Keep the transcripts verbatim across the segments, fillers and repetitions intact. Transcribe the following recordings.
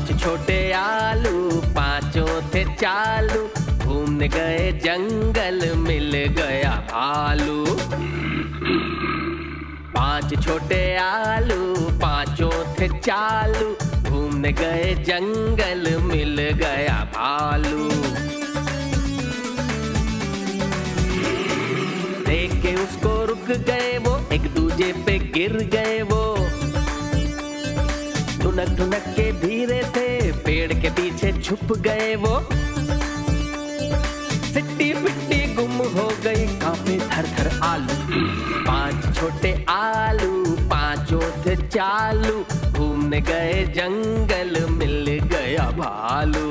पांच छोटे आलू पांचों थे चालू, घूमने गए जंगल मिल गया भालू। पांच छोटे आलू पांचों थे चालू, घूमने गए जंगल मिल गया भालू। देख के उसको रुक गए वो, एक दूजे पे गिर गए वो। ढुनक ढुनक के धीरे से पेड़ के पीछे छुप गए वो। सिट्टी पिट्टी गुम हो गई, कांपे थर थर आलू। पांच छोटे आलू पांचों थे चालू, घूमने गए जंगल मिल गया भालू।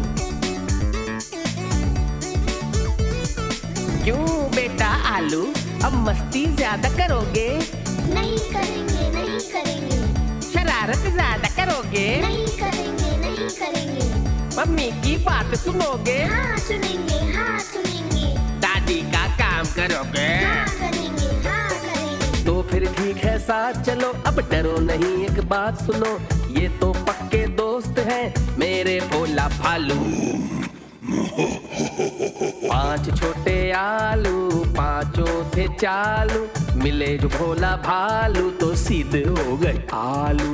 क्यों बेटा आलू, अब मस्ती ज्यादा करोगे? नहीं करेंगे, नहीं करेंगे। शरारत ज्यादा करोगे? नहीं करेंगे, नहीं करेंगे। मम्मी की बात सुनोगे? हाँ सुनेंगे, हाँ सुनेंगे। दादी का काम करोगे? हाँ करेंगे, हाँ करेंगे। तो फिर ठीक है साथ चलो, अब डरो नहीं, एक बात सुनो, ये तो पक्के दोस्त हैं मेरे भोला भालू। पांच छोटे आलू पांचों थे चालू, मिले जो भोला भालू तो सीधे हो गए आलू।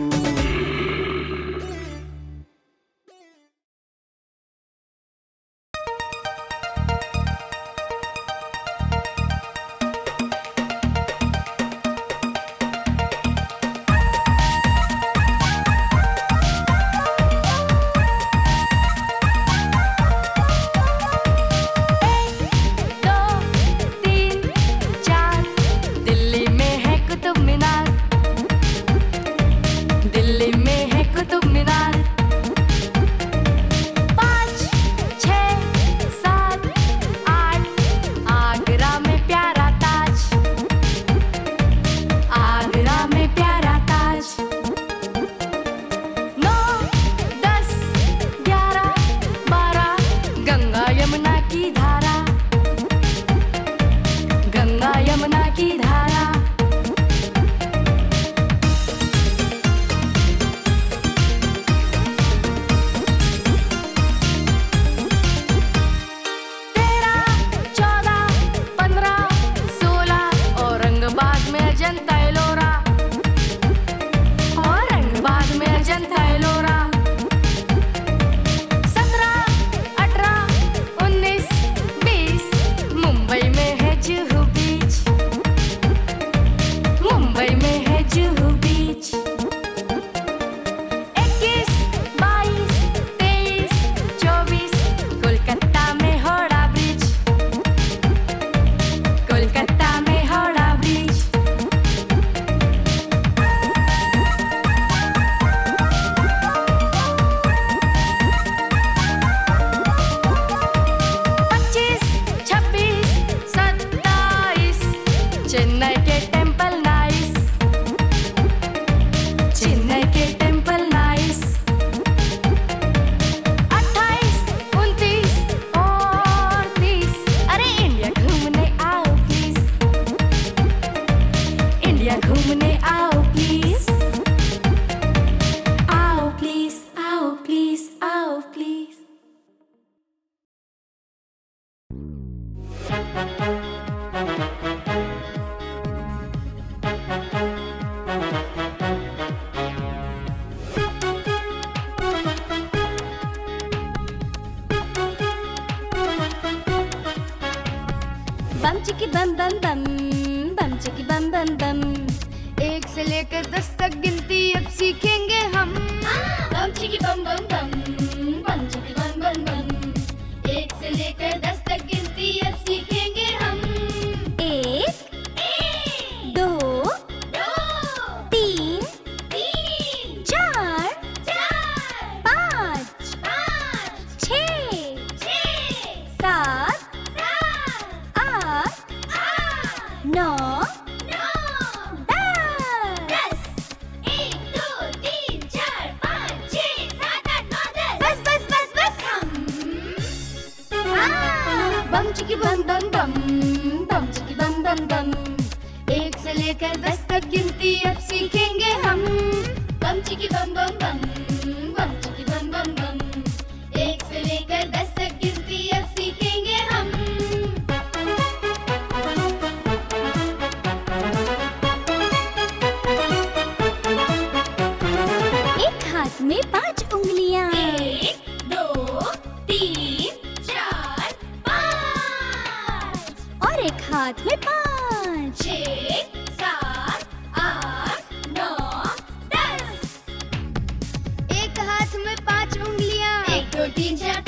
बम चिकी बम बम बम, बम चिकी बम बम बम। एक से लेकर दस तक गिनती अब सीखेंगे हम। बम चिकी बम बम बम, बम चिकी बम बम बम। एक से लेकर दस तक गिनती अब सीखेंगे हम। एक, एक, दो, दो, तीन, तीन, चार, चार, पाँच, पाँच, छः, छः, सात, सात, आठ, आठ, नौ, नौ, हाथ में पांच उंगलियां। एक, दो, तीन, चार, पाँच। और एक हाथ में पांच। छः, सात, आठ, नौ, दस। एक हाथ में पांच उंगलियां। एक, दो, तीन, चार,